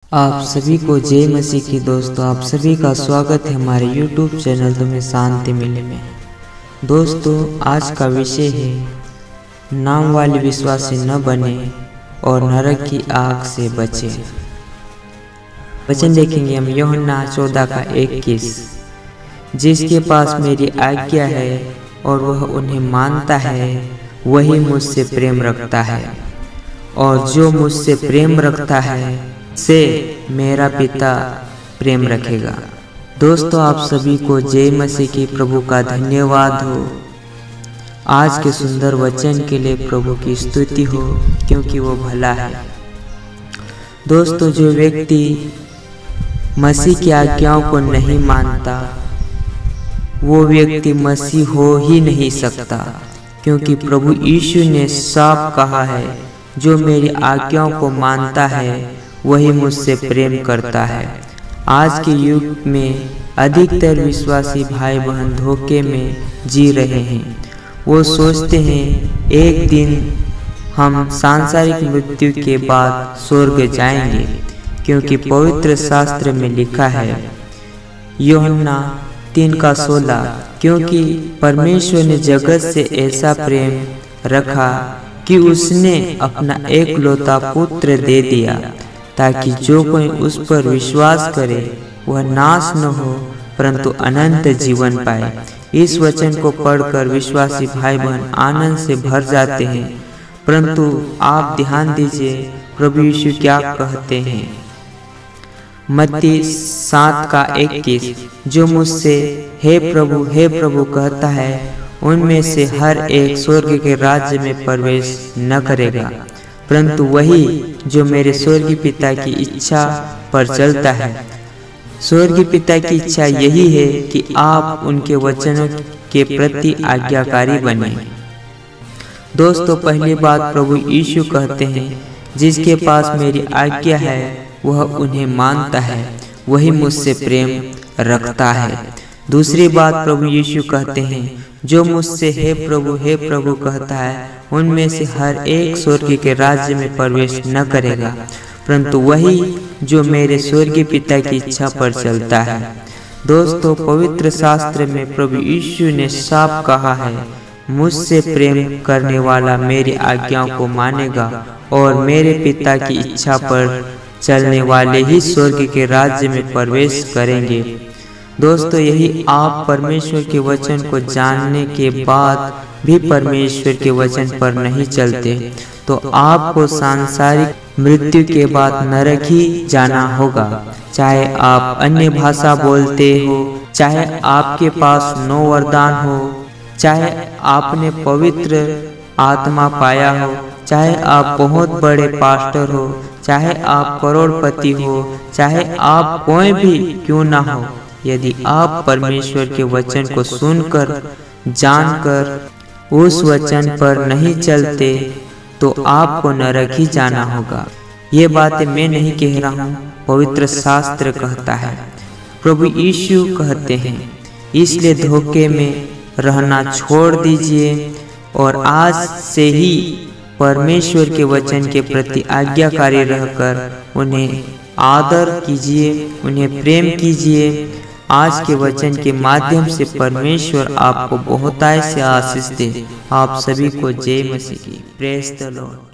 आप सभी को जय मसीह की। दोस्तों, आप सभी का स्वागत है हमारे YouTube चैनल तुम्हें शांति मिले में। दोस्तों, आज का विषय है नाम वाले विश्वासी न बने और नरक की आग से बचे। वचन देखेंगे हम यूहन्ना 14:21। जिसके पास मेरी आज्ञा है और वह उन्हें मानता है वही मुझसे प्रेम रखता है, और जो मुझसे प्रेम रखता है से मेरा पिता प्रेम रखेगा। दोस्तों, आप सभी को जय मसीह की। प्रभु का धन्यवाद हो आज के सुंदर वचन के लिए। प्रभु की स्तुति हो क्योंकि वो भला है। दोस्तों, जो व्यक्ति मसीह की आज्ञाओं को नहीं मानता वो व्यक्ति मसीह हो ही नहीं सकता, क्योंकि प्रभु यीशु ने साफ कहा है, जो मेरी आज्ञाओं को मानता है वही मुझसे प्रेम करता है। आज के युग में अधिकतर विश्वासी भाई बहन धोखे में जी रहे हैं। वो सोचते हैं एक दिन हम सांसारिक मृत्यु के बाद स्वर्ग जाएंगे, क्योंकि पवित्र शास्त्र में लिखा है यूहन्ना 3:16, क्योंकि परमेश्वर ने जगत से ऐसा प्रेम रखा कि उसने अपना एकलौता पुत्र दे दिया, ताकि जो कोई उस पर विश्वास करे वह नाश न हो परंतु अनंत जीवन पाए। इस वचन को पढ़कर विश्वासी भाई बहन आनंद से भर जाते हैं, परंतु आप ध्यान दीजिए प्रभु यीशु क्या कहते हैं। मत्ती 7:21, जो मुझसे हे प्रभु कहता है उनमें से हर एक स्वर्ग के राज्य में प्रवेश न करेगा, परंतु वही जो मेरे स्वर्गीय पिता की इच्छा पर चलता है। स्वर्गीय पिता की इच्छा यही है कि आप उनके वचनों के प्रति आज्ञाकारी बने। दोस्तों, पहली बात प्रभु यीशु कहते हैं, जिसके पास मेरी आज्ञा है वह उन्हें मानता है वही मुझसे प्रेम रखता है। दूसरी बात प्रभु यीशु कहते हैं, जो मुझसे हे प्रभु कहता है उनमें से हर एक स्वर्ग के राज्य में प्रवेश न करेगा, परंतु वही जो मेरे स्वर्गीय पिता की इच्छा पर चलता है। दोस्तों, पवित्र शास्त्र में प्रभु यीशु ने साफ कहा है, मुझसे प्रेम करने वाला मेरी आज्ञाओं को मानेगा और मेरे पिता की इच्छा पर चलने वाले ही स्वर्ग के राज्य में प्रवेश करेंगे। दोस्तों, यही आप परमेश्वर के वचन को जानने के बाद भी परमेश्वर के वचन पर नहीं चलते तो आपको सांसारिक मृत्यु के बाद नरक ही जाना होगा। चाहे आप अन्य भाषा बोलते हो, चाहे आपके पास 9 वरदान हो, चाहे आपने पवित्र आत्मा पाया हो, चाहे आप बहुत बड़े पास्टर हो, चाहे आप करोड़पति हो, चाहे आप कोई भी क्यों ना हो, यदि आप परमेश्वर के वचन को सुनकर जानकर उस वचन पर नहीं चलते तो आपको नरक ही जाना होगा। ये बातें मैं नहीं कह रहा हूँ, पवित्र शास्त्र कहता है, प्रभु यीशु कहते हैं। इसलिए धोखे में रहना छोड़ दीजिए और आज से ही परमेश्वर के वचन के प्रति आज्ञाकारी रहकर उन्हें आदर कीजिए, उन्हें प्रेम कीजिए। आज के वचन के माध्यम से परमेश्वर आपको बहुतायत से आशीष दे। आप सभी को जय मसीह की। Praise the Lord.